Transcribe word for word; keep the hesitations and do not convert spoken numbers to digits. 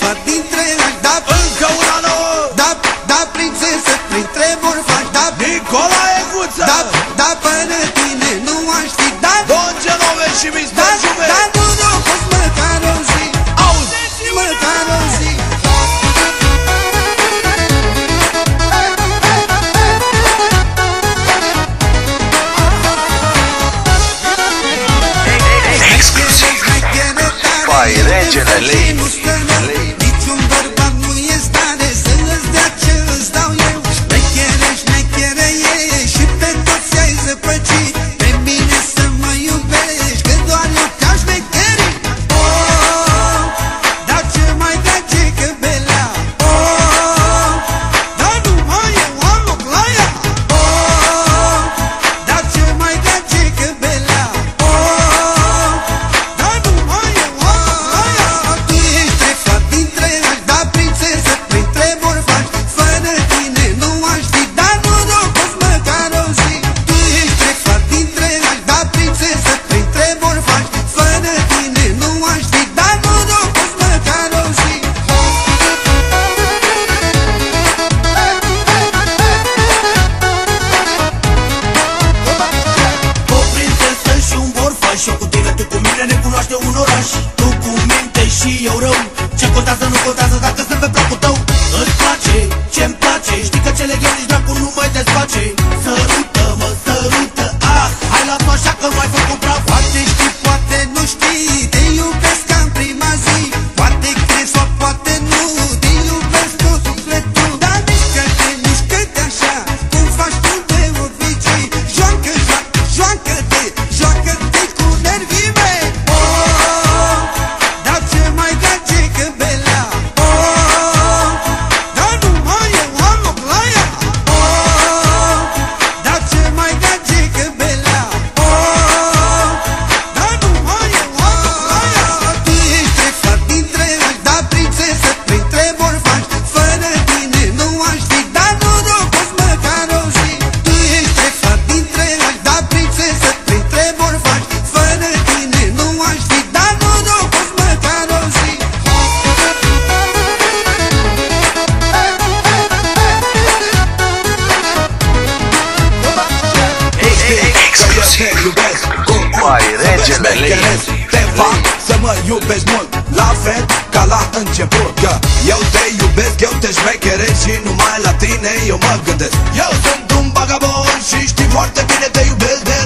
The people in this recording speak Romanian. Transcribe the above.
fat dintre aș da încă una nouă. Da, da, prințesă, printre borfași, da, Nicolae Guță. Da, da, până tine nu aș fi dat. Don Genove și mister Juve. Da, nu, nu, fost măcar o zi. Auzi, măcar o zi. Pai, regele lei, lei. Niciun bărbat nu e stare să îți dea ce îți dau eu. Șmechere, șmechere e și pe toți ai zăpăcit. Pe mine să mă iubești, că doar eu te-aș șmecheri. Oh, dar ce mai drage că belea. Oh, dar nu mai eu am loc la ea. Oh, dar ce mai drage că belea. Oh, dar nu mai eu am loc la ea. Tu ești trefat dintre aș da prințesă, printre borfași. Fără tine nu aș fi dat norocos măcar o zi. Tu ești trefat dintre aș da prințesă, printre borfași. Fără tine nu aș fi dat norocos măcar o zi. O prințesă și un borfaș, eu cu tine, tu cu mine, ne cunoaște un oraș. Tu cu minte și eu rău. Ce contează, nu contează dacă sunt pe placul tău. Îți place, ce-mi place, știi că cele eu nici dracu nu mai desface. Sărută-mă, sărută, ah, hai las-o așa că mai fac un praf. Poate știi, poate nu știi, te iubesc ca în prima zi. Poate crezi sau poate nu, te iubesc cu sufletul. Dar mișcă-te, mișcă-te așa, cum faci tu de obicei. Joacă, joacă, joacă-te, joacă-te cu nervii mei. Oh, dar ce mai drage că belea. Oh, dar nu mai eu am loc la ea. Oh, dar ce mai drage că belea. Oh, dar nu mai eu am loc la ea. Tu ești trefat dintre aș da prințesă, printre borfași. Fără tine nu aș fi dat norocos măcar o zi. Tu ești trefat dintre aș da prințesă, printre borfași. Fără tine nu aș fi dat norocos măcar o zi. Exclusiv. Pai, regele lei. Te fac să mă iubești mult, la fel ca la început. Că eu te iubesc, eu te șmecheresc și numai la tine eu mă gândesc. Eu sunt un vagabond și știi foarte bine te iubesc de